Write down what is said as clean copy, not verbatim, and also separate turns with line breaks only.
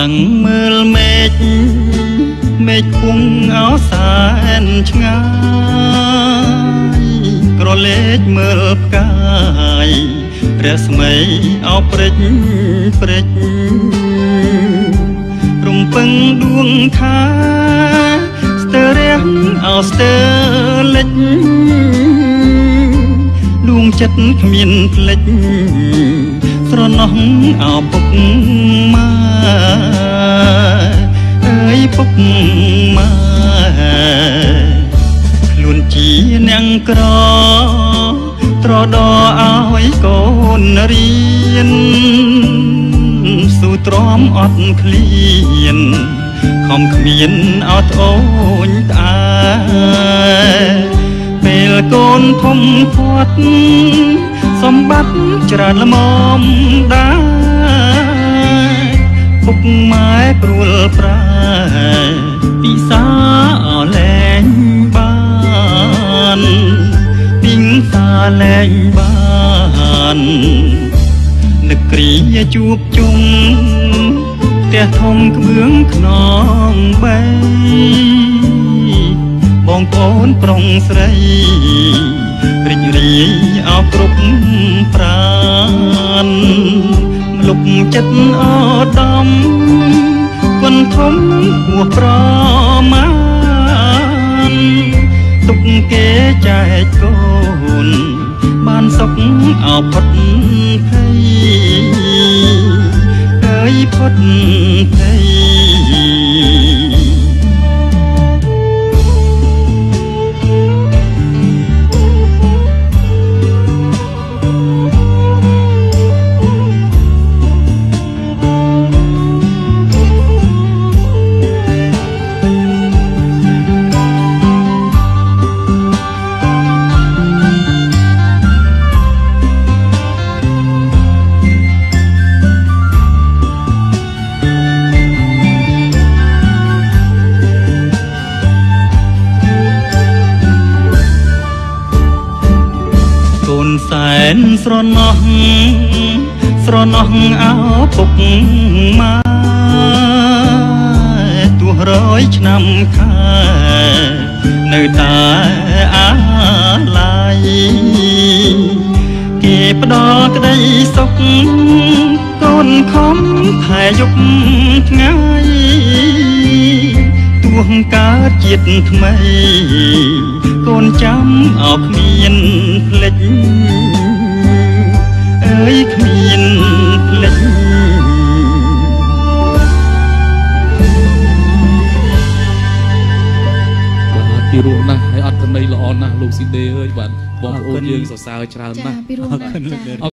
ងមើលមេឃគង់អោសែនឆ្ងាយក្រឡេកមើលផ្កាយព្រះស្មីអោព្រិចរំពឹងដួងថាស្ទើរះអោស្ទើរលិចដួងចិត្តគ្មានផ្លិចស្រណោះអោពុកម៉ែអើយពុកម៉ែខ្លួនជាអ្នកក្រត្រដោឲ្យកូនរៀនស៊ូទ្រាំអត់ឃ្លានខំគ្មានអត់អូនត្អែពេលកូនធំធាត់សម្បត្តិច្រើនល្មមដែរពុកម៉ែព្រួលប្រែពិសាអលែងបានពីងសាលែងបាននឹកគ្រាជួបជុំផ្ទះធំក្បឿងខ្នងបែបងប្អូនប្រុងស្រីរីករាយអោគ្រប់ប្រានលុបចិត្តអដំគុណធំហួសប្រមាណទុកគេចែកកូនបានសុខអោផុតភ័យអើយផុតភ័យសែនស្រណោះអោពុកម៉ែទោះ100ឆ្នាំខែនៅតែអាឡ័យគេផ្ដល់ក្តីសុខកូនខំថែយប់ថ្ងៃទោះកើតជាតិថ្មីកូនចាំអោគ្មានផ្លេចអើយគ្មានផ្លេចពីរោះណាស់ហើយអត់កណីល្អណាស់លោកស៊ីដេអើយបាទបងប្អូនយើងសរសើរច្រើនណាស់